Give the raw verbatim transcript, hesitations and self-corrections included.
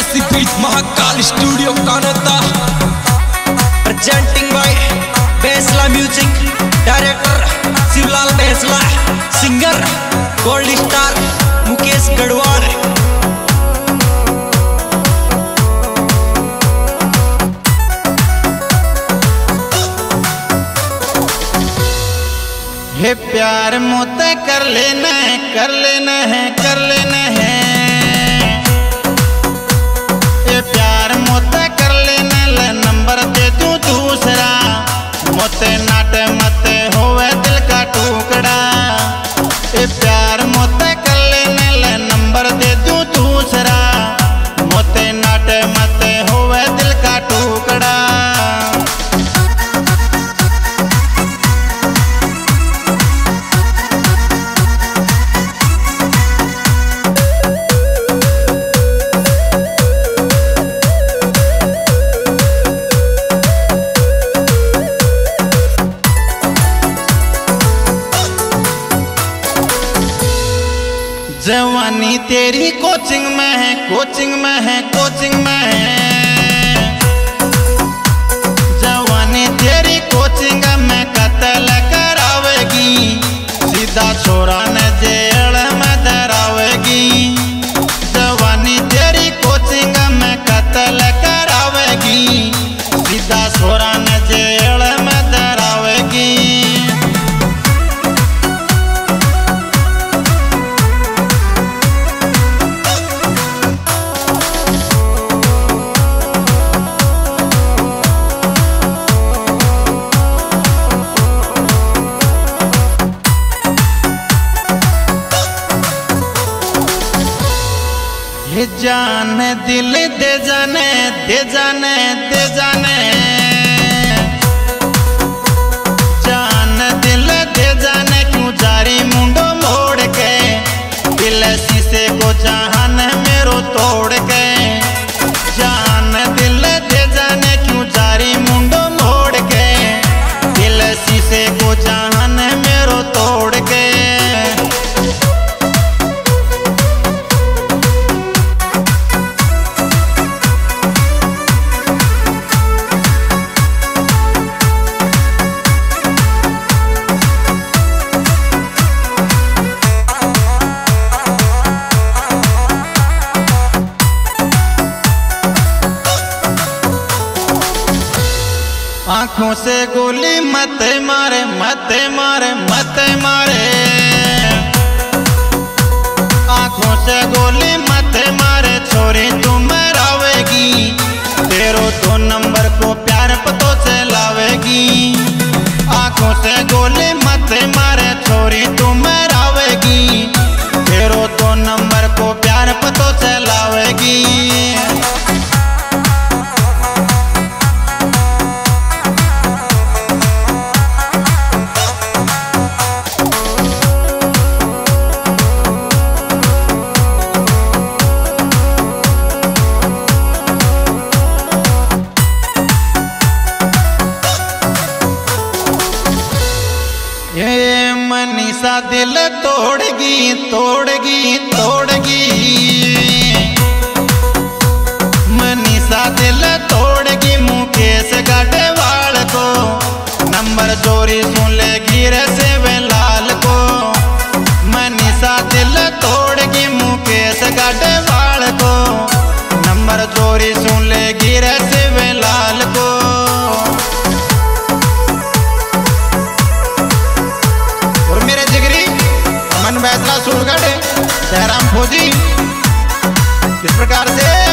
Kashipeeth Mahakal studio Kanota, presenting by Besla music, director Shivlal Besla, singer gold star Mukesh Garhwal. हे प्यार मोते कर लेना है, कर लेना है, कर लेना है। हे प्यार मोते कर लेना, ले नंबर दे दूं दूसरा। मोते नाटे मते होवे दिल का टुकड़ा। हे प्यार मोते कर लेना, ले नंबर दे दूं दूसरा। मोते नाटे मते होवे दिल का टुकड़ा। जवानी तेरी कोचिंग में है, कोचिंग में है, कोचिंग में है। जवानी तेरी कोचिंग में कत्ल करावेगी, सीधा छोरा ने जेल में धरावेगी। जवानी तेरी कोचिंग में कत्ल करावेगी, सीधा छोरा ने जेल में धरावेगी। ये जान दिल दे जाने, दे जाने, दे जाने। जान दिल दे जाने, क्यों जारी मुंडो मोड़ के। दिल शीशे को जहान मेरो तोड़ के। जान दिल दे जाने, क्यों जारी मुंडो मोड़ के। दिल शीशे को जहान मेरो तोड़ के। आंखों से गोली मत मारे, मत मारे, मत मारे। आंखों से गोली मत मारे, छोरी तू मरावेगी। तेरो दो नंबर को प्यार पतो से लावेगी। आंखों से गोली मत मारे, छोरी तू मरावेगी। तेरो दो नंबर को प्यार पतो से लावेगी। ये मनीषा दिल तोड़गी, तोड़गी, तोड़गी। मनीषा दिल तोड़गी मुकेश गढ़वाल को। नंबर चोरी सुन लेगी रे सेवलाल को। मनीषा दिल तोड़गी मुकेश गढ़वाल को। नंबर चोरी सुन लेगी रे सेवलाल को। फैसला सूरगढ़ जयराम फौजी किस प्रकार से